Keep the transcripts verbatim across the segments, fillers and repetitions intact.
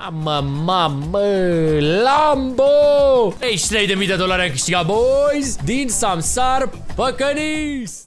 Mamă, mamă, Lambo! treizeci și trei de mii de dolari am câștigat, boys, din Samsar Păcănis!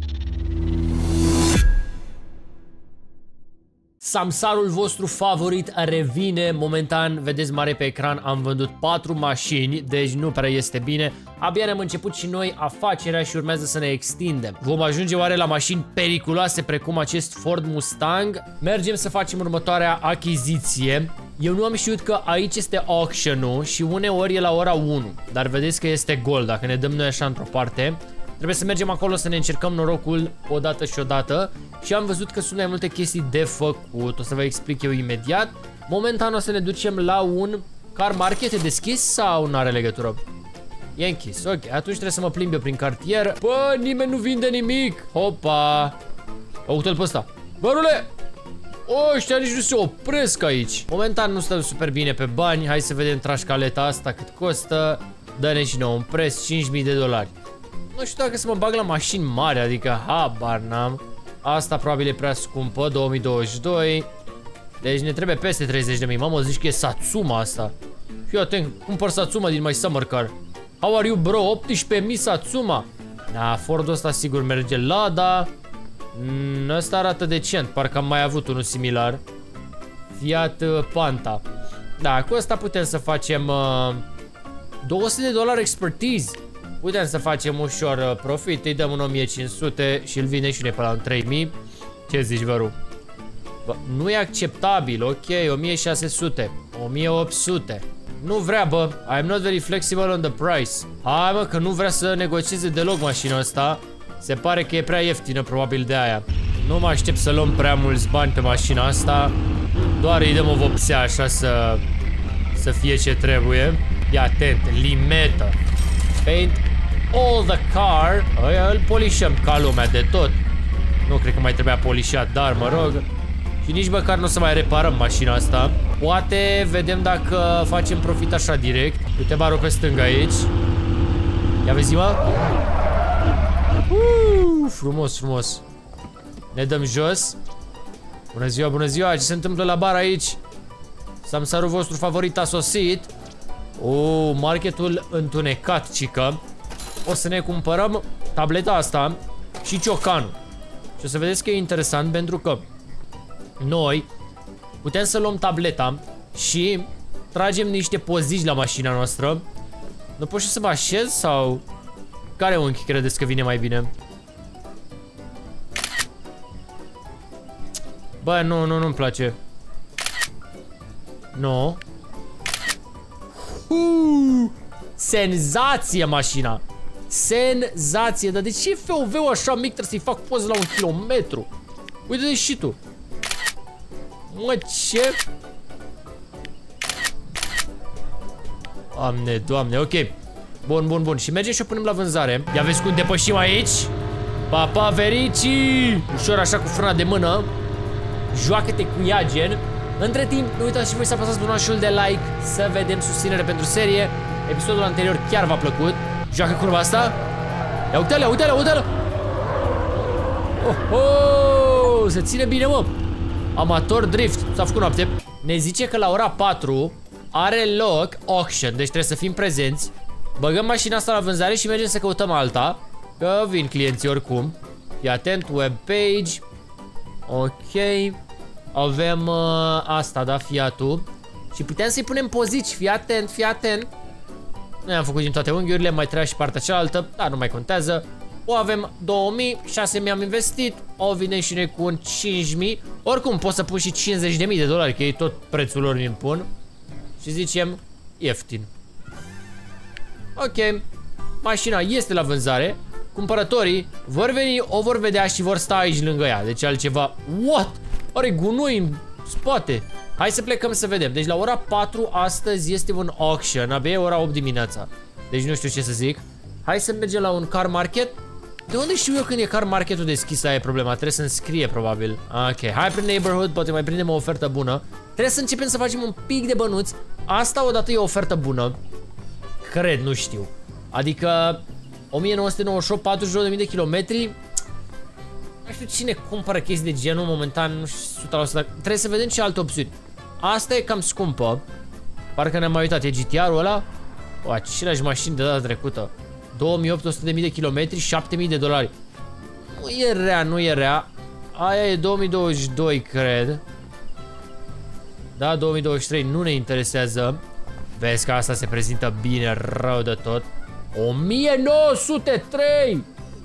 Samsarul vostru favorit revine. Momentan, vedeți mare pe ecran, am vândut patru mașini, deci nu prea este bine. Abia ne-am început și noi afacerea și urmează să ne extindem. Vom ajunge oare la mașini periculoase precum acest Ford Mustang? Mergem să facem următoarea achiziție. Eu nu am știut că aici este auction-ul și uneori e la ora unu, dar vedeți că este gol dacă ne dăm noi așa într-o parte. Trebuie să mergem acolo să ne încercăm norocul o dată și o dată. Și am văzut că sunt mai multe chestii de făcut. O să vă explic eu imediat. Momentan o să ne ducem la un car market. E deschis sau nu are legătură? E închis, ok, atunci trebuie să mă plimb eu prin cartier. Bă, nimeni nu vinde nimic. Hopa. Uite-l pe ăsta. Bă, rule! O, ăștia nici nu se opresc aici. Momentan nu stăm super bine pe bani. Hai să vedem trașcaleta asta cât costă. Dă-ne și nouă un preț, cinci mii de dolari. Nu știu dacă să mă bag la mașini mari, adică habar n-am. Asta probabil e prea scumpă, două mii douăzeci și doi. Deci ne trebuie peste treizeci de mii. Mamă, zici că e Satsuma asta. Fii atent, cumpăr Satsuma din My Summer Car. How are you, bro? optsprezece mii Satsuma. Da, Fordul ăsta sigur merge. Lada. mm, Ăsta arată decent, parcă am mai avut unul similar. Fiat uh, Panta. Da, cu ăsta putem să facem uh, două sute de dolari expertise. Putem să facem ușor uh, profit. Îi dăm un o mie cinci sute și îl vine și ne pe la un trei mii. Ce zici, văru? Bă, nu e acceptabil, ok, o mie șase sute, o mie opt sute. Nu vrea, bă, I'm not very flexible on the price. Hai, mă, că nu vrea să negocieze deloc mașina asta. Se pare că e prea ieftină, probabil de aia. Nu mă aștept să luăm prea mulți bani pe mașina asta. Doar îi dăm o vopsea așa să Să fie ce trebuie. Ia atent, limetă. Paint all the car. Aia îl polișăm ca lumea de tot. Nu cred că mai trebuia polișat, dar mă rog. Și nici măcar nu o să mai reparăm mașina asta. Poate vedem dacă facem profit așa direct. Uite barul pe stânga aici. Ia vezi, mă. Uh, frumos, frumos. Ne dăm jos. Bună ziua, bună ziua. Ce se întâmplă la bar aici? Samsarul vostru favorit a sosit. Oh, marketul întunecat, cică. O să ne cumpărăm tableta asta și ciocanul. Și o să vedeți că e interesant pentru că noi putem să luăm tableta și tragem niște pozici la mașina noastră. Nu pot și să mă așez sau care unchi credeți că vine mai bine? Bă, nu, nu, nu-mi place. Nu. Uh, senzație mașina. Senzație. Dar de ce e F O V-ul așa mic? Trebuie să-i fac poză la un kilometru. Uite-te și tu. Mă, ce? Doamne, doamne, ok. Bun, bun, bun. Și mergem și o punem la vânzare. Ia vezi cum depășim aici. Papa Verici. Ușor așa cu frâna de mână. Joacă-te cu ea, gen. Între timp, nu uitați și voi să apăsați butonașul de like. Să vedem susținere pentru serie. Episodul anterior chiar v-a plăcut. Joacă curva asta. Ia uite-le, uite-le, uite-le. Oh, oh, se ține bine, mă. Amator drift. S-a făcut noapte. Ne zice că la ora patru are loc auction. Deci trebuie să fim prezenți. Băgăm mașina asta la vânzare și mergem să căutăm alta. Că vin clienții oricum. Fii atent, web page. Ok. Avem uh, asta, da, Fiatul. Și putem să-i punem pozici. Fii atent, fii atent. Noi am făcut din toate unghiurile. Mai trebuia și partea cealaltă, dar nu mai contează. O avem două mii, șase mii am investit. O vine și noi cu un cinci mii. Oricum pot să pun și cincizeci de mii de dolari, că ei tot prețul lor îmi pun. Și zicem ieftin. Ok. Mașina este la vânzare. Cumpărătorii vor veni, o vor vedea și vor sta aici lângă ea. Deci altceva. What? Are gunoi în spate. Hai să plecăm să vedem. Deci la ora patru astăzi este un auction. Abia e ora opt dimineața. Deci nu știu ce să zic. Hai să mergem la un car market. De unde știu eu când e car marketul deschis? Aia e problema. Trebuie să-mi scrie probabil. Ok, hai prin neighborhood. Poate mai prindem o ofertă bună. Trebuie să începem să facem un pic de bănuți. Asta odată e o ofertă bună. Cred, nu știu. Adică o mie nouă sute nouăzeci și opt, patruzeci și două de mii de kilometri. Nu știu cine cumpără chestii de genul momentan, nu știu o sută la sută. Trebuie să vedem ce alte opțiuni. Asta e cam scumpă. Parcă ne-am mai uitat, e G T R-ul ăla? O, aceleași mașini de data trecută. două mii opt sute de mii de kilometri, șapte mii de dolari. Nu e rea, nu e rea. Aia e două mii douăzeci și doi, cred. Da, două mii douăzeci și trei nu ne interesează. Vezi că asta se prezintă bine rău de tot. o mie nouă sute trei!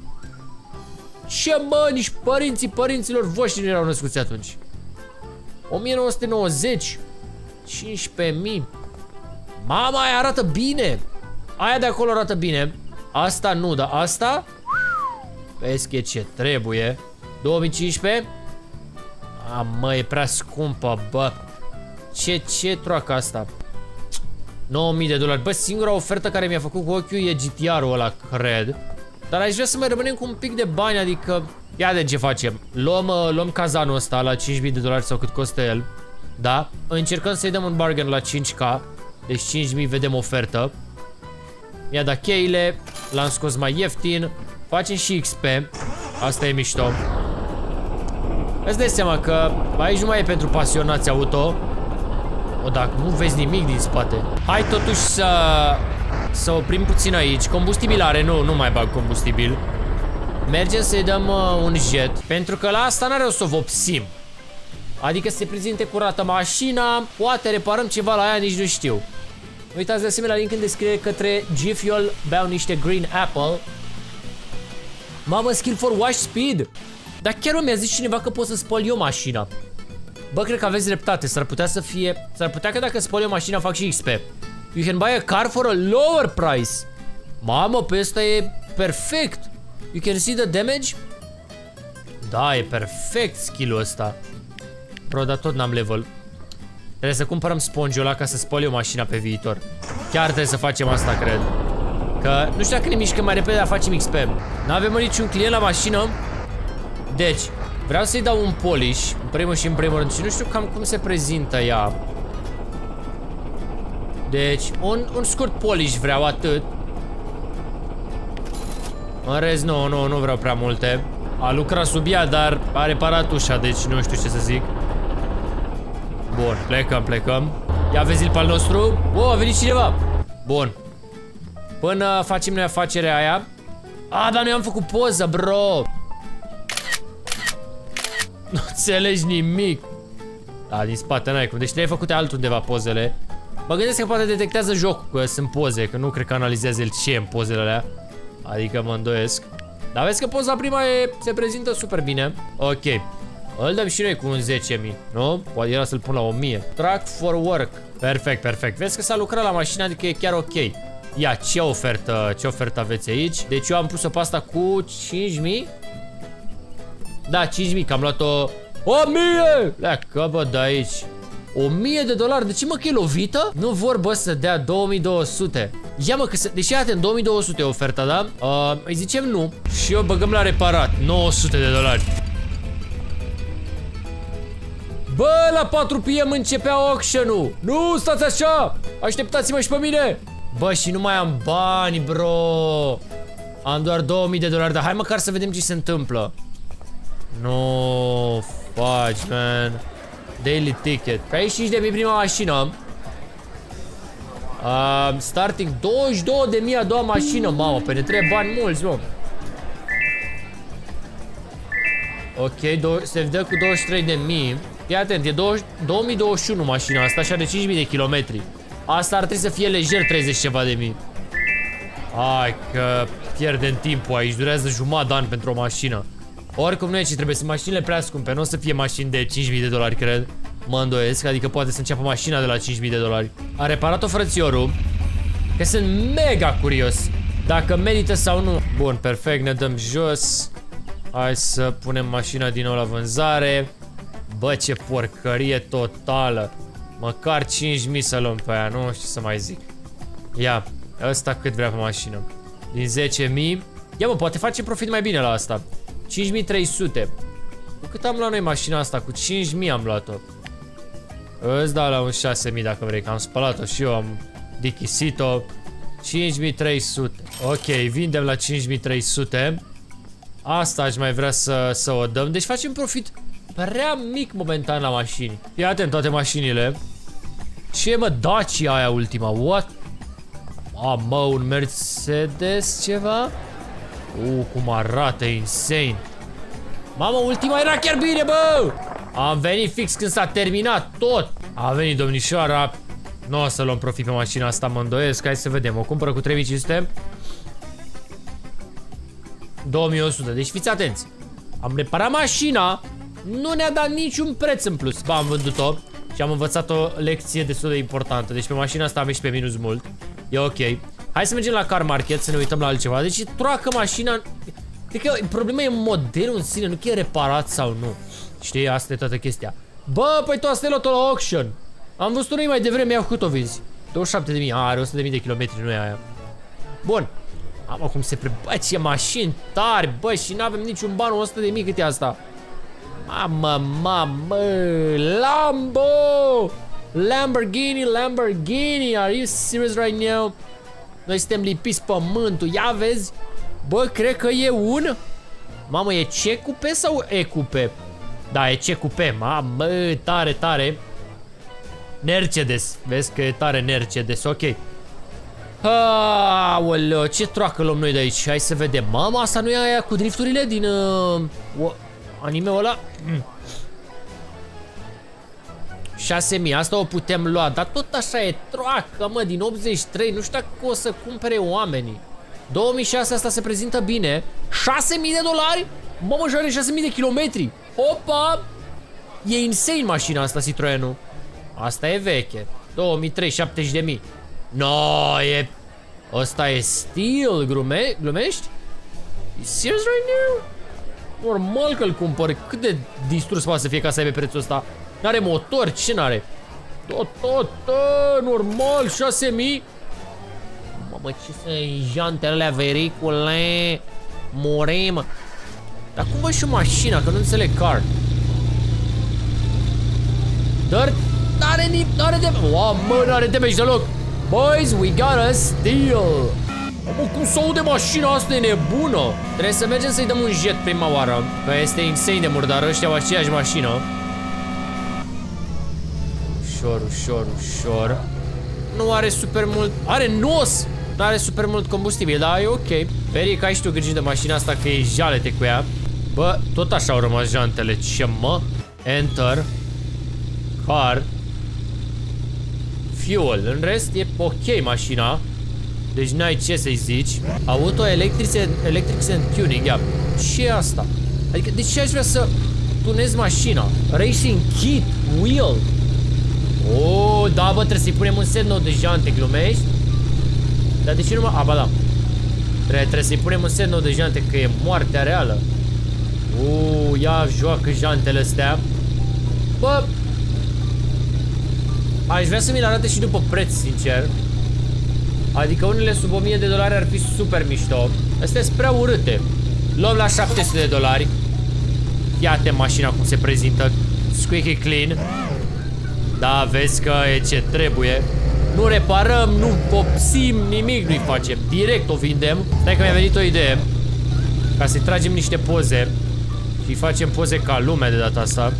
Ce mă, nici părinții părinților voștri nu erau născuți atunci. o mie nouă sute nouăzeci. cincisprezece mii. Mama, aia arată bine. Aia de acolo arată bine. Asta nu, dar asta vezi că e ce trebuie. două mii cincisprezece. A, mă, e prea scumpă, bă. Ce, ce troacă asta? nouă mii de dolari. Bă, singura ofertă care mi-a făcut cu ochiul e G T R-ul ăla, cred. Dar aș vrea să mai rămânem cu un pic de bani, adică... Ia de ce facem. Luăm, luăm cazanul ăsta la cinci mii de dolari sau cât costă el. Da? Încercăm să-i dăm un bargain la cinci K. Deci cinci mii vedem ofertă. I-a dat cheile. L-am scos mai ieftin. Facem și X P. Asta e mișto. Îți dai seama că aici nu mai e pentru pasionați auto. O, dacă nu vezi nimic din spate. Hai totuși să Să oprim puțin aici. Combustibil are, nu, nu mai bag combustibil. Mergem să-i dăm uh, un jet. Pentru că la asta n-are o să o vopsim. Adică se prezinte curată mașina. Poate reparăm ceva la ea, nici nu știu. Uitați de asemenea link în descriere către G-Fuel. Beau niște Green Apple. Mamă, skill for wash speed. Dar chiar mi-a zis cineva că pot să spăl eu mașina. Bă, cred că aveți dreptate. S-ar putea să fie... S-ar putea că dacă spăl eu mașina fac și X P. You can buy a car for a lower price. Mamă, pe ăsta e perfect. You can see the damage. Da, e perfect skill-ul ăsta. Bro, dar tot n-am level. Trebuie să cumpărăm sponge-ul ăla ca să spăl eu mașina pe viitor. Chiar trebuie să facem asta, cred. Că nu știu dacă ne mișcăm mai repede, dar facem X P. N-avem niciun client la mașină. Deci, vreau să-i dau un polish, în primul și în primul rând. Și nu știu cam cum se prezintă ea. Deci, un, un scurt polish vreau, atât. În rest, nu, nu, nu vreau prea multe. A lucrat sub ea, dar a reparat ușa, deci nu știu ce să zic. Bun, plecăm, plecăm. Ia vezi-l pe al nostru. Wow, a venit cineva. Bun. Până facem noi afacerea aia. A, dar noi am făcut poză, bro. Nu înțelegi nimic. Da, din spate n-ai cum. Deci trebuie făcute altundeva pozele. Mă gândesc că poate detectează jocul că sunt poze, că nu cred că analizează el ce e în pozele alea. Adică mă îndoiesc. Dar vezi că poza prima e, se prezintă super bine. Ok. Îl dăm și noi cu un zece mii, nu? Poate era să-l pun la o mie. Track for work. Perfect, perfect. Vezi că s-a lucrat la mașină, adică e chiar ok. Ia, ce ofertă, ce ofertă aveți aici? Deci eu am pus-o pe asta cu cinci mii. Da, cinci mii, că am luat-o o mie! Leacă, bă, de aici. o mie de dolari, de ce mă că e lovită? Nu vor, bă, să dea două mii două sute. Ia mă, că se... Deși atent, două mii două sute e oferta, da? Uh, îi zicem nu. Și eu băgăm la reparat, nouă sute de dolari. Bă, la patru P M începea auction-ul. Nu, stați așa. Așteptați-mă și pe mine. Bă, și nu mai am bani, bro. Am doar două mii de dolari, dar hai măcar să vedem ce se întâmplă. Nu faci, man. Daily ticket. treizeci și cinci de mii prima mașină. uh, Starting douăzeci și două de mii a doua mașină. Mamă, pe ne trebuie bani mulți, mă. Ok, se dă cu douăzeci și trei de mii. Fii atent, e două mii douăzeci și unu mașina asta și are cinci mii de kilometri. Asta ar trebui să fie lejer treizeci ceva de mii. Hai că pierdem timpul aici. Durează jumătate de an pentru o mașină. Oricum nu e ce trebuie, sunt mașinile prea scumpe. Nu o să fie mașini de cinci mii de dolari, cred. Mă îndoiesc, adică poate să înceapă mașina de la cinci mii de dolari. A reparat-o frățiorul. Că sunt mega curios dacă merită sau nu. Bun, perfect, ne dăm jos. Hai să punem mașina din nou la vânzare. Bă, ce porcărie totală. Măcar cinci mii să luăm pe aia, nu știu să mai zic. Ia, ăsta cât vrea pe mașină. Din zece mii. Ia mă, poate facem profit mai bine la asta. cinci mii trei sute. Cu cât am luat noi mașina asta? Cu cinci mii am luat-o. Îți dau la un șase mii dacă vrei, că am spălat-o și eu, am dichisit-o. cinci mii trei sute. Ok, vindem la cinci mii trei sute. Asta aș mai vrea să, să o dăm. Deci facem profit prea mic momentan la mașini. Fii atent, toate mașinile. Ce mă, Dacia aia ultima, what? A, mă, un Mercedes ceva? Uh, cum arată, insane. Mamă, ultima era chiar bine, bă! Am venit fix când s-a terminat tot. A venit domnișoara. Nu o să luăm profit pe mașina asta, mă îndoiesc. Hai să vedem, o cumpără cu trei mii cinci sute. două mii o sută, deci fiți atenți. Am reparat mașina. Nu ne-a dat niciun preț în plus. Ba, am vândut-o și am învățat o lecție destul de importantă. Deci pe mașina asta am ieșit pe minus mult. E ok. Hai să mergem la car market să ne uităm la altceva. Deci troacă mașina. Cred că problema e modelul în sine, nu că e reparat sau nu. Știi, asta e toată chestia. Bă, păi tu asta e luat-o la auction. Am văzut-o noi mai devreme, ia cât o vinzi? douăzeci și șapte de mii, a, are o sută de mii de kilometri, nu e aia. Bun. Mamă, cum se pre... Bă, ce mașini tari, bă, și n-avem niciun ban, o sută de mii cât e asta? Mamă, mamă, Lambo! Lamborghini, Lamborghini, are you serious right now? Noi suntem lipiți pământul, ia vezi? Bă, cred că e un... Mamă, e C cupe sau E cupe? Da, e C cupe, mamă, tare, tare. Mercedes, vezi că e tare Mercedes, ok. Aoleo, ce troacă luăm noi de aici? Hai să vedem. Mama, asta nu e aia cu drifturile din uh, anime-ul ăla? Mm. șase mii, asta o putem lua, dar tot așa e troacă, mă, din optzeci și trei, nu știu dacă o să cumpere oamenii. două mii șase, asta se prezintă bine. șase mii de dolari? Mamă, și are șase mii de kilometri. Opa! E insane mașina asta, Citroenul. Asta e veche. două mii trei, șaptezeci de mii. No, e... Ăsta e Steel, Glume... glumești? E serious right now? Normal că-l cumpăr. Cât de distrus poate să fie ca să aibă prețul ăsta? N-are motor, ce n-are? Tot, tot, tot, normal, șase mii. Mamă, ce sunt jantele alea, vericule? Murim. Dar cum văd și mașina, că nu înțeleg car. Dar n-are nici, n-are de... Wow, mă, n-are damage deloc. Boys, we got a steal. Mamă, cum se aude mașina asta, e nebună. Trebuie să mergem să-i dăm un jet prima oară, că este insane de murdară, ăștia au aceeași mașină. Ușor, ușor, ușor. Nu are super mult... Are nos! Nu are super mult combustibil, dar e ok. Veri că ai și tu grijă de mașina asta, că e jalete cu ea. Bă, tot așa au rămas jantele. Ce mă? Enter. Car. Fuel. În rest e ok mașina. Deci n-ai ce să-i zici. Auto electric electric and tuning. Ia. Ce e asta? Adică de ce aș vrea să tunez mașina? Racing kit. Wheel. Oh, da, bă, trebuie să-i punem un set nou de jante, glumești? Dar de ce nu mă... A, ba da. Trebuie, trebuie să-i punem un set nou de jante, că e moartea reală. Uuu, ia joacă jantele astea. Bă, aș vrea să mi le arate și după preț, sincer. Adică unele sub o mie de dolari ar fi super mișto. Astea sunt prea urâte. Luăm la șapte sute de dolari. Iată mașina cum se prezintă. Squeaky clean. Da, vezi că e ce trebuie. Nu reparăm, nu popsim, nimic nu-i facem. Direct o vindem. Stai că mi-a venit o idee. Ca să-i tragem niște poze. Și facem poze ca lumea de data asta.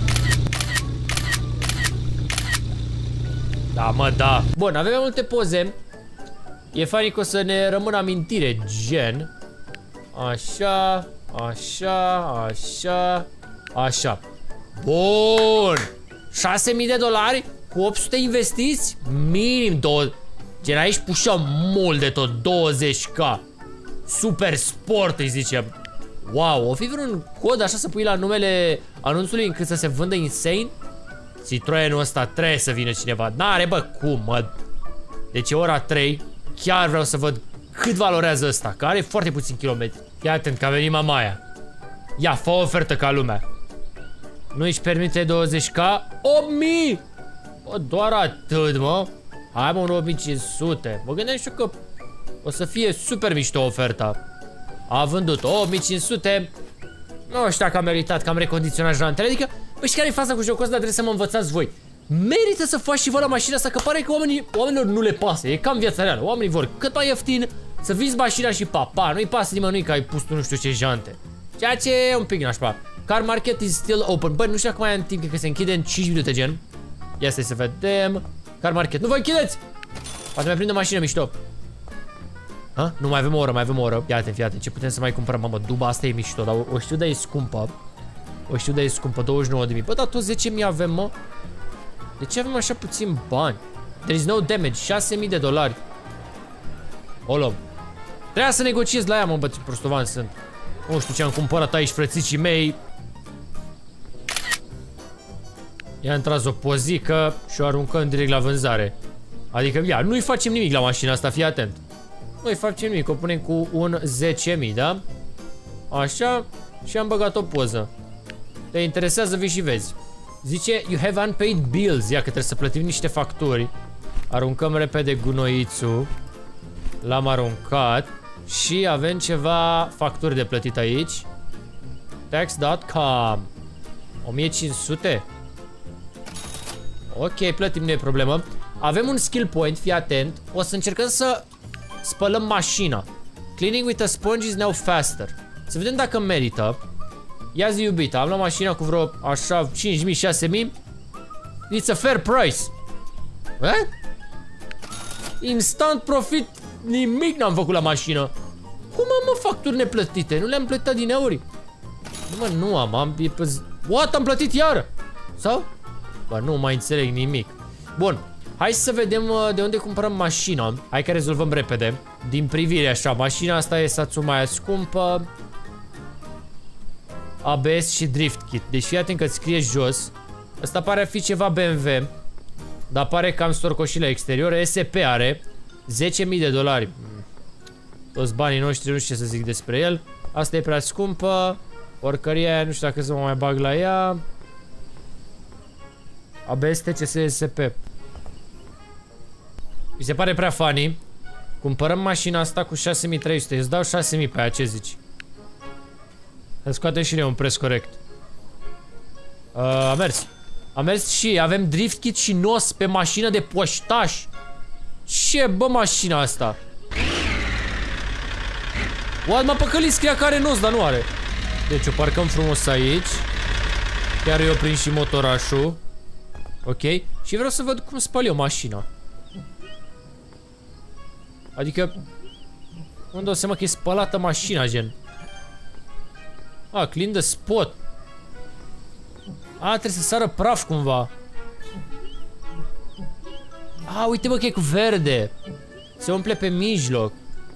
Da, mă, da. Bun, avem mai multe poze. E funny că o să ne rămână amintire. Gen. Așa, așa, așa, așa. Bun. șase mii de dolari cu opt sute investiți? Minim două. Gen aici pușăm mult de tot. douăzeci K. Super sport îi zicem. Wow, o fi vreun cod așa să pui la numele anunțului încât să se vândă insane? Citroenul ăsta trebuie să vină cineva. N-are, bă, cum, mă. Deci e ora trei. Chiar vreau să văd cât valorează ăsta, că are foarte puțin kilometri. Ia atent că a venit mamaia. Ia, fă o ofertă ca lumea. Nu își permite douăzeci K? opt mii! Bă, doar atât, mă. Hai, mă, un opt mii cinci sute. Mă gândeam și eu că o să fie super mișto oferta. A vândut opt mii cinci sute. Nu știu dacă am meritat, că am recondiționat jantele. Adică, bă, și care e faza cu jocul ăsta? Trebuie să mă învățați voi. Merită să faci și vă la mașina asta, că pare că oamenii, oamenilor nu le pasă. E cam viața reală. Oamenii vor cât mai ieftin să vinzi mașina și pa, pa. Nu-i pasă nimănui că ai pus tu nu știu ce jante. Ceea ce e un pic nașpa. Car market is still open. Bă, nu știu dacă mai am timp, că se închide în cinci minute, gen. Ia stai să vedem. Car market. Nu vă închideți! Poate mai prinde o mașină mișto. Ha? Nu, mai avem o oră, mai avem o oră. Ia atent, ia atent. Ce putem să mai cumpărăm? Mamă, duba asta e mișto, dar o știu, dar e scumpă. O știu, dar e scumpă. douăzeci și nouă de mii. Bă, dar tot zece mii avem, mă. De ce avem așa puțin bani? There is no damage. șase mii de dolari. O luăm. Trebuia să negociez la ea, mă, bă, ce prostovan sunt. Nu știu ce am cumpărat aici, frățicii mei. I-am tras o pozică și o aruncăm direct la vânzare. Adică, ia, nu-i facem nimic la mașina asta, fii atent. Nu-i facem nimic, o punem cu un zece mii, da? Așa, și am băgat o poză. Te interesează, vii și vezi. Zice, you have unpaid bills. Ia că trebuie să plătim niște facturi. Aruncăm repede gunoițul. L-am aruncat. Și avem ceva facturi de plătit aici. Tax punct com. o mie cinci sute. Ok, plătim, nu e problemă. Avem un skill point, fii atent. O să încercăm să spălăm mașina. Cleaning with a sponge is now faster. Să vedem dacă merită. Ia zi, iubita, am luat mașina cu vreo așa cinci mii, șase mii. It's a fair price. Eh? Instant profit. Nimic n-am făcut la mașină. Cum am, mă, facturi neplătite? Nu le-am plătit din euri. Mă, nu am, am... What? Am plătit iară? Sau? Bă, nu mai înțeleg nimic. Bun, hai să vedem de unde cumpărăm mașina. Hai că rezolvăm repede. Din privire așa, mașina asta e Satsuma scumpă. A B S și drift kit. Deci fii atent că scrie jos. Asta pare a fi ceva B M W. Dar pare că am storcoșit la exterior. S P are zece mii de dolari. Toți banii noștri, nu știu ce să zic despre el. Asta e prea scumpă. Porcăria aia, nu știu dacă să mă mai bag la ea. A B S T C S S P. Mi se pare prea funny. Cumpărăm mașina asta cu șase mii trei sute. Îți dau șase mii pe aia, ce zici? Să scoatem și noi un preț corect. uh, A mers. A mers și avem drift kit și nos pe mașină de poștaș. Ce, bă, mașina asta? What, m-a păcălit, scria că are nos, dar nu are. Deci o parcăm frumos aici. Chiar eu prind și motorașul. Ok. Și vreau să văd cum spăl eu mașina. Adică nu-mi dau seama că e spălată mașina, gen. A, clean the spot. A, trebuie să sară praf cumva. A, uite, bă, că e cu verde. Se umple pe mijloc.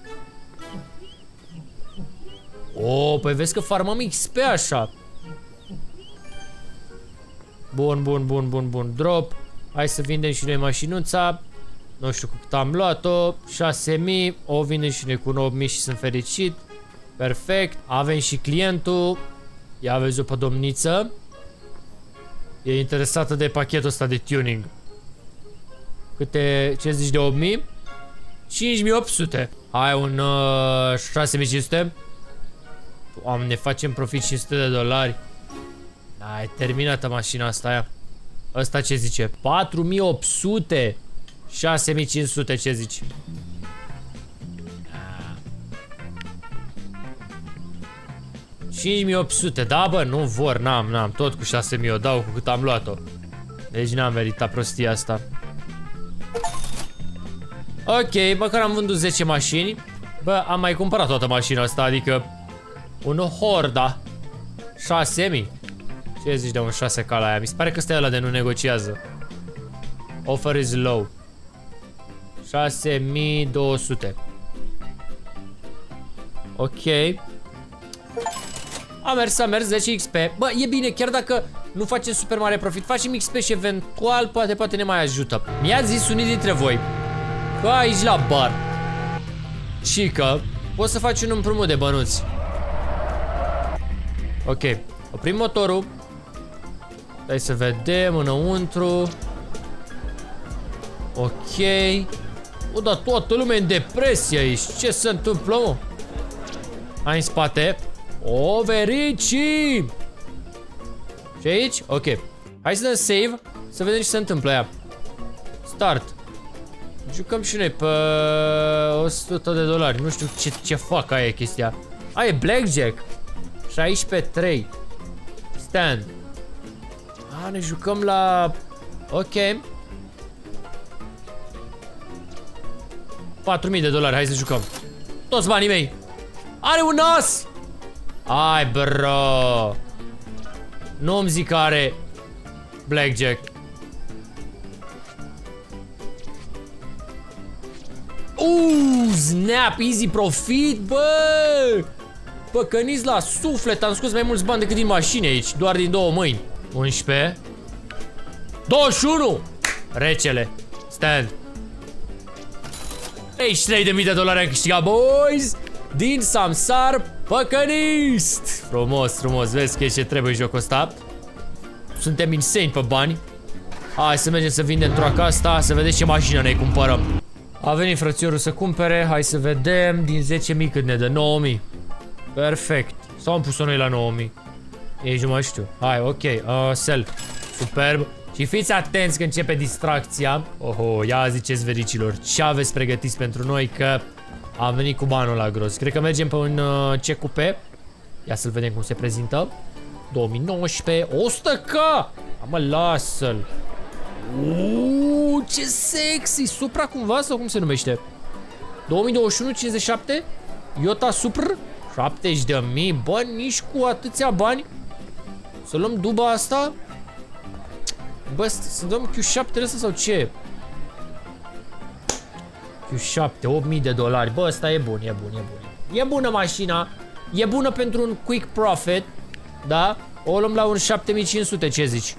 O, păi vezi că farmăm X P așa. Bun, bun, bun, bun, bun. Drop. Hai să vindem și noi mașinuța. Nu știu cu cât am luat-o. șase mii. O vindem și noi cu opt mii și sunt fericit. Perfect. Avem și clientul. Ia vezi-o pe domniță. E interesată de pachetul ăsta de tuning. Câte, ce zici de opt mii? cinci mii opt sute. Hai un uh, șase mii cinci sute. Doamne, facem profit cinci sute de dolari. Da, e terminată mașina asta aia. Ăsta ce zice? patru mii opt sute. șase mii cinci sute, ce zici? cinci mii opt sute, da, bă, nu vor, n-am, n-am, tot cu șase mii o dau cu cât am luat-o. Deci n-am meritat prostia asta. Ok, măcar am vândut zece mașini. Bă, am mai cumpărat toată mașina asta, adică un Horda. șase mii. Ce zici de un șase K la aia? Mi se pare că ăsta e ăla de nu negociază. Offer is low. șase mii două sute. Ok. A mers, a mers, zece X P. Bă, e bine, chiar dacă nu facem super mare profit, facem X P și eventual poate, poate ne mai ajută. Mi-a zis unii dintre voi că aici la bar și că poți să faci un împrumut de bănuți. Ok, oprim motorul. Hai să vedem înăuntru. Ok. O, dar toată lumea în depresie aici. Ce se întâmplă, mă? Hai în spate. O, verici! Și aici? Ok. Hai să dăm save. Să vedem ce se întâmplă aia. Start. Jucăm și noi pe o sută de dolari. Nu știu ce, ce fac aia chestia. A, e blackjack. șaisprezece trei. stand. A, ne jucăm la... Ok. patru mii de dolari, hai să jucăm. Toți banii mei. Are un as! Ai, bro. Nu-mi zic că are blackjack. Uuu, snap, easy profit, bă! Păcăniți la suflet, am scos mai mulți bani decât din mașini aici, doar din două mâini. unsprezece. douăzeci și unu! Recele. Stand. treizeci și trei de mii de dolari am câștigat, boys! Din Samsar Păcănist! Frumos, frumos, vezi că e ce trebuie jocul ăsta. Suntem insane pe bani. Hai să mergem să vindem troaca asta, să vedeți ce mașină ne cumpărăm. A venit frățiorul să cumpere, hai să vedem. Din zece mii cât ne dă? nouă mii. Perfect. Sau am pus-o noi la nouă mii? Ei, nu mai știu. Hai, ok, uh, sell. Superb. Și fiți atenți că începe distracția. Oho, ia ziceți vericilor, ce aveți pregătiți pentru noi, că am venit cu banul la gros. Cred că mergem pe un uh, C Q P. Ia să-l vedem cum se prezintă. două mii nouăsprezece, o sută K! Mă, lasă-l. Uuuu, ce sexy! Supra cumva sau cum se numește? două mii douăzeci și unu, cincizeci și șapte? Iota Supra? șaptezeci de mii, bă, nici cu atâția bani. Să luăm duba asta? Bă, să dăm Q șapte ăsta sau ce? Q șapte, opt mii de dolari. Bă, ăsta e bun, e bun, e bun. E bună mașina. E bună pentru un quick profit. Da? O luăm la un șapte mii cinci sute, ce zici?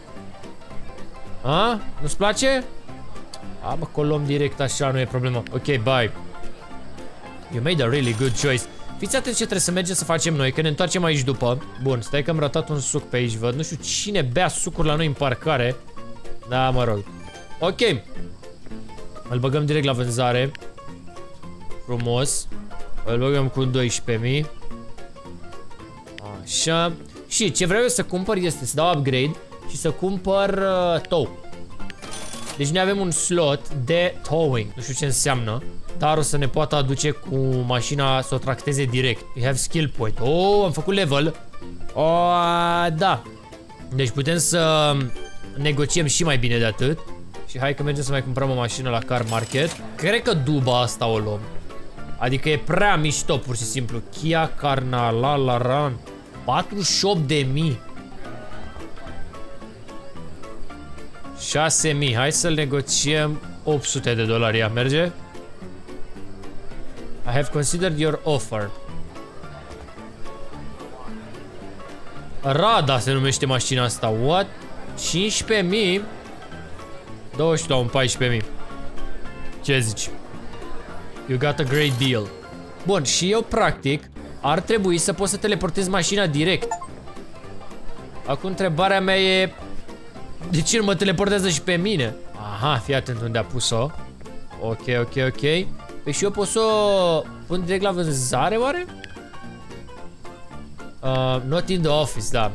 A? Nu-ți place? A, bă, că o luăm direct așa, nu e problemă. Ok, bye. You made a really good choice. Fiți atenți ce trebuie să mergem să facem noi, că ne întoarcem aici după. Bun, stai că am ratat un suc pe aici, văd. Nu știu cine bea sucuri la noi în parcare. Da, mă rog. Ok. Îl băgăm direct la vânzare. Frumos. Îl băgăm cu doisprezece mii. Așa. Și ce vreau eu să cumpăr este să dau upgrade și să cumpăr uh, tow. Deci noi avem un slot de towing. Nu știu ce înseamnă, dar o să ne poată aduce cu mașina să o tracteze direct. We have skill point. Oh, am făcut level. Oh, da. Deci putem să negociem și mai bine de atât. Și hai că mergem să mai cumpărăm o mașină la car market. Cred că duba asta o luăm. Adică e prea mișto, pur și simplu. Kia Carnalaran. patruzeci și opt de mii. șase mii. Hai să-l negociem opt sute de dolari. Ea merge? I have considered your offer. Rada se numește mașina asta. What? cincisprezece mii? douăzeci la un paisprezece mii. Ce zici? You got a great deal. Bun, și eu practic ar trebui să pot să teleportez mașina direct. Acum întrebarea mea e: de ce nu mă teleportează și pe mine? Aha, fii atent unde a pus-o. Ok, ok, ok. Păi și eu pot să o pun direct la vânzare, oare? Uh, not in the office, da.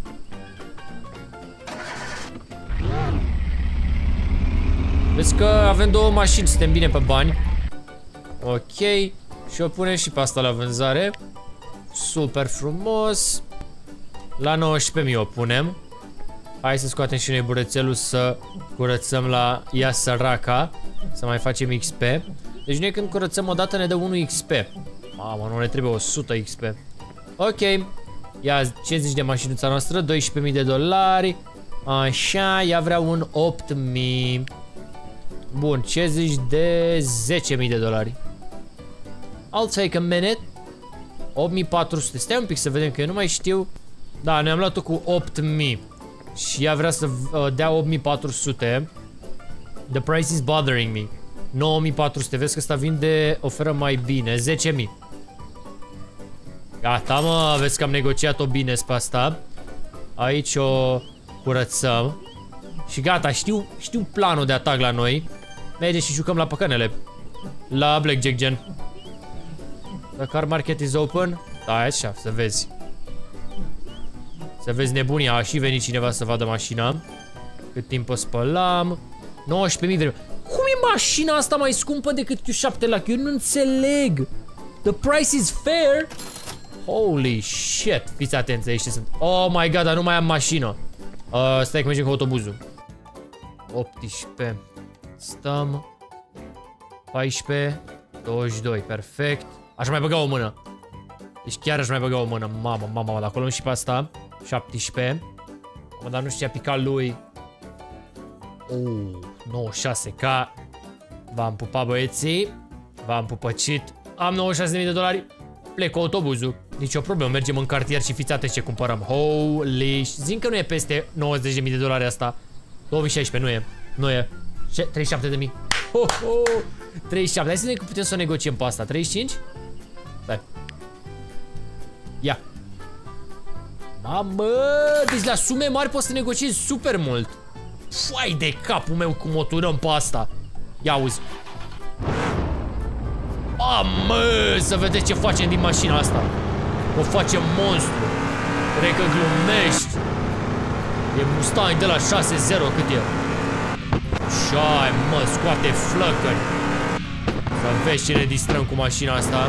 Vezi că avem două mașini, suntem bine pe bani. Ok. Și o punem și pe asta la vânzare. Super frumos. La nouăsprezece mii o punem. Hai să scoatem și noi burețelul să curățăm la ea săraca. Să mai facem X P. Deci noi când curățăm o dată ne dă unu X P. Mamă, nu ne trebuie o sută X P. Ok. Ia, ce zici de mașinuța noastră? doisprezece mii de dolari. Așa, ea vrea un opt mii. Bun, ce zici de zece mii de dolari? I'll take a minute. opt mii patru sute. Stai un pic să vedem, că eu nu mai știu. Da, ne-am luat-o cu opt mii. Și ea vrea să uh, dea opt mii patru sute. The price is bothering me. nouă mii patru sute. Vezi că ăsta vinde, oferă mai bine. zece mii. Gata, mă, vezi că am negociat-o bine pe asta. Aici o curățăm. Și gata, știu, știu planul de atac la noi. Merge și jucăm la păcănele. La blackjack gen. The car market is open. Da, așa, să vezi. Să vezi nebunia, a și venit cineva să vadă mașina. Cât timp o spălam. nouăsprezece mii. Cum e mașina asta mai scumpă decât Q șapte la Q? Eu nu înțeleg. The price is fair. Holy shit. Fiți atenți aici ce sunt. Oh my god, dar nu mai am mașină. Uh, stai că mergem cu autobuzul. optsprezece. Stăm. paisprezece. douăzeci și doi. Perfect. Aș mai băga o mână. Deci chiar aș mai băga o mână. Mamă, mamă, dacă o luăm și pe asta. șaptesprezece. Mă, dar nu știu ce a picat lui. Uh, nouăzeci și șase K. V-am pupat, băieții. V-am pupăcit. Am nouăzeci și șase de mii de dolari. Plec cu autobuzul. Nici o problemă. Mergem în cartier și fiți atenți ce cumpărăm. Holy. Zic că nu e peste nouăzeci de mii de dolari asta. două mii șaisprezece. Nu e. Nu e. treizeci și șapte de mii. Ho, ho. treizeci și șapte. Hai să vedem că putem să o negociem pe asta. treizeci și cinci? Stai. Ia. Mamă. Deci la sume mari poți să negociezi super mult. Foai de capul meu cum o turăm pe asta. Ia auzi. Mamă, să vedeți ce facem din mașina asta. O facem monstru. Cred că glumești. E Mustang de la șase zero, cât e? Șai, mă, scoate flăcări. Să vezi ce ne distrăm cu mașina asta.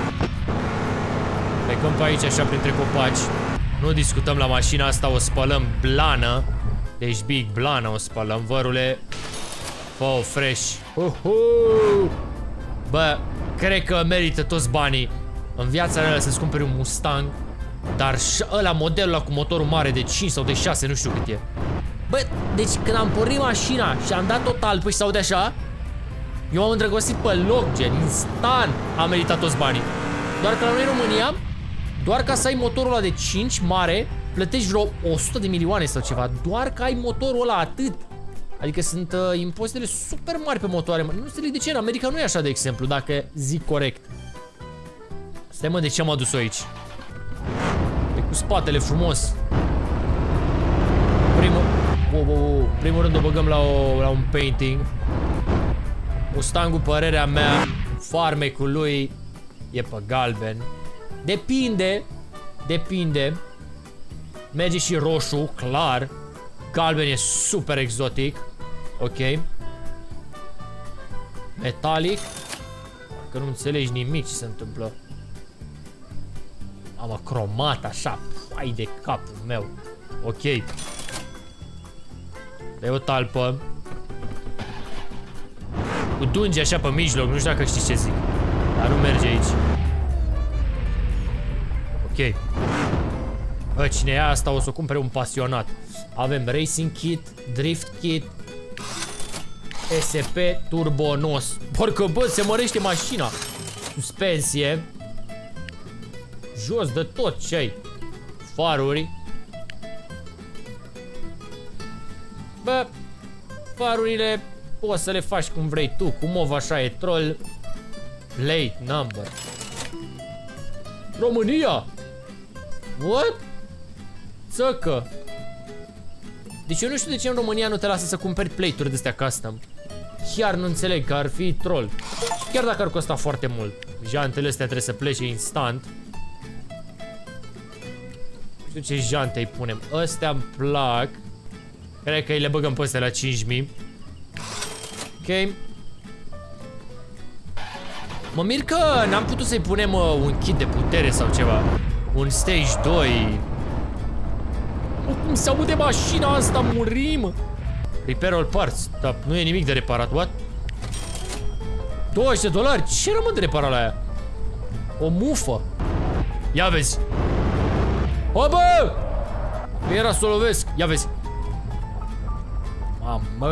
Plecăm pe aici așa printre copaci. Nu discutăm la mașina asta, o spălăm blană. Deci big blană o spălăm, vărule. Fă-o fresh. Uhu! Bă, cred că merită toți banii în viața reală să-ți cumperi un Mustang. Dar și ăla, modelul ăla cu motorul mare de cinci sau de șase, nu știu cât e. Bă, deci când am pornit mașina și am dat total, păi și s-aude așa, eu m-am îndrăgostit pe loc, gen, instant am meritat toți banii. Doar că la noi în România, doar ca să ai motorul ăla de cinci mare, plătești vreo o sută de milioane sau ceva. Doar că ai motorul ăla, atât. Adică sunt uh, impozitele super mari pe motoare. Nu înțeleg de ce, în America nu e așa, de exemplu, dacă zic corect. Stai, mă, de ce am adus aici? E cu spatele frumos. Primul, oh, oh, oh. Primul rând o băgăm la, o, la un painting. Mustangul, părerea mea, farmecul lui e pe galben. Depinde. Depinde. Merge și roșu, clar. Galben e super exotic. Ok. Metalic. Că nu înțelegi nimic ce se întâmplă. Am cromat așa. Hai de capul meu. Ok. E o talpă. Cu dungi așa pe mijloc. Nu știu dacă știi ce zic. Dar nu merge aici. Ok. Bă, cine e asta o să o cumpere un pasionat. Avem Racing Kit, Drift Kit, S P Turbo Nos. Porcă, bă, se mărește mașina. Suspensie. Jos de tot ce ai. Faruri. Bă, farurile poți să le faci cum vrei tu. Cu mov așa e troll. Plate number. România. What? Țăcă. Deci eu nu știu de ce în România nu te lasă să cumperi plate-uri de-astea custom. Chiar nu înțeleg, că ar fi troll. Chiar dacă ar costa foarte mult. Jantele astea trebuie să plece instant. Nu știu ce jante îi punem. Astea îmi plac. Cred că îi le băgăm pe astea la cinci mii. Ok. Mă mir că n-am putut să-i punem uh, un kit de putere sau ceva. Un stage doi. Cum se aude mașina asta, murim. Repair all parts. Da, nu e nimic de reparat, what? douăzeci de dolari? Ce rămân de reparat la aia? O mufă. Ia vezi. O, bă! Era să o lovesc. Ia vezi. Mamă.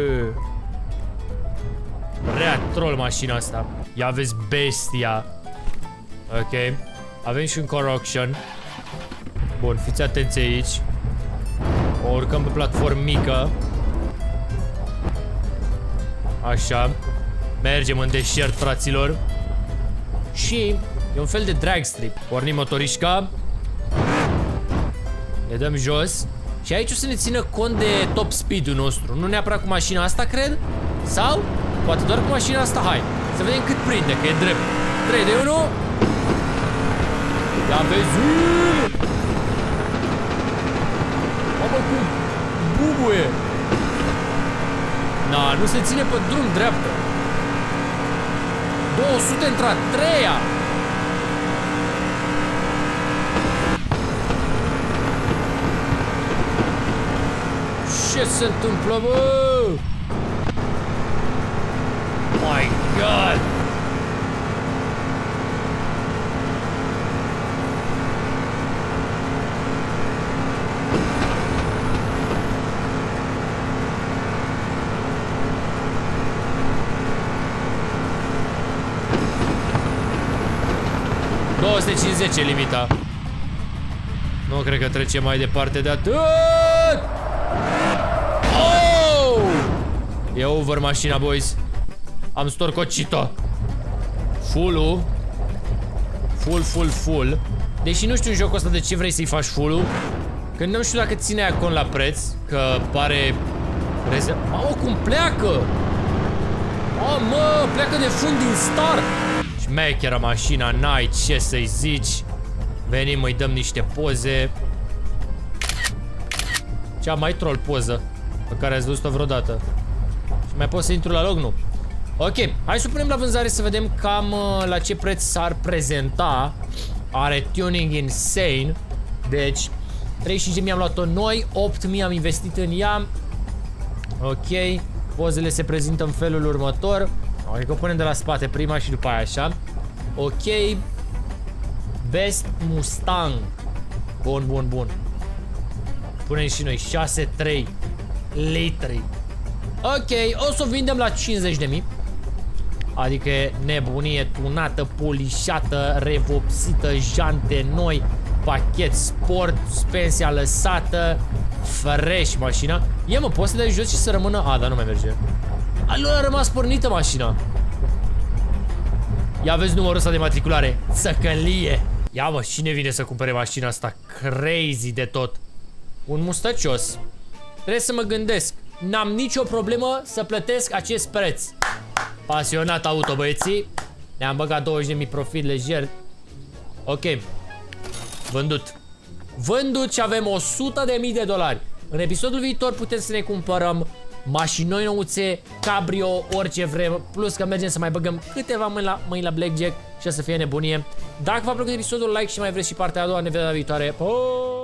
Prea troll mașina asta. Ia vezi bestia. Ok. Avem și un correction. Bun, fiți atenți aici. O urcăm pe platformă mică. Așa. Mergem în deșert, fraților. Și e un fel de drag strip. Pornim motorișca. Ne dăm jos. Și aici o să ne țină cont de top speed-ul nostru. Nu neapărat cu mașina asta, cred. Sau poate doar cu mașina asta. Hai, să vedem cât prinde, că e drept. trei, doi, unu. Ia vezi. Mamă, cum bubuie. Na, nu se ține pe drum dreaptă. două sute într-a treia. Ce se întâmplă, bă? My God! două sute cincizeci e limita. Nu cred că trece mai departe de atât. Oh! E over mașina, boys. Am storcocit-o. Full-ul. Full, full, full. Deși nu știu în jocul ăsta de ce vrei să-i faci full-ul. Că nu știu dacă ține acolo la preț. Că pare... Mamă, cum pleacă! Mamă, pleacă de fund din start. Șmecheră mașina, n-ai ce să-i zici. Venim, îi dăm niște poze. Cea mai troll poză pe care ați văzut-o vreodată. Și mai pot să intru la log? Nu. Ok, hai să punem la vânzare să vedem cam uh, la ce preț s-ar prezenta. Are tuning insane. Deci treizeci și cinci de mii am luat-o noi, opt mii am investit în ea. Ok, pozele se prezintă în felul următor. Adică o punem de la spate prima și după aia așa. Ok. Best Mustang. Bun, bun, bun. Punem și noi șase trei litri. Ok, o să o vindem la cincizeci de mii. Adică nebunie, tunată, polișată, revopsită, jante noi, pachet sport, suspensia lăsată, fresh mașina. Ia mă, poți să dai jos și să rămână... A, dar nu mai merge. Alo, a rămas pornită mașina. Ia vezi numărul ăsta de matriculare. Țăcălie. Ia mă, cine vine să cumpere mașina asta? Crazy de tot. Un mustăcios. Trebuie să mă gândesc. N-am nicio problemă să plătesc acest preț. Pasionat auto, băieții. Ne-am băgat douăzeci de mii profit lejer. Ok. Vândut. Vândut și avem o sută de mii de dolari. În episodul viitor putem să ne cumpărăm mașini noi nouțe, cabrio, orice vrem. Plus că mergem să mai băgăm câteva mâini la, mâini la blackjack și o să fie nebunie. Dacă v-a plăcut episodul, like și mai vreți și partea a doua, ne vedem la viitoare. Pa!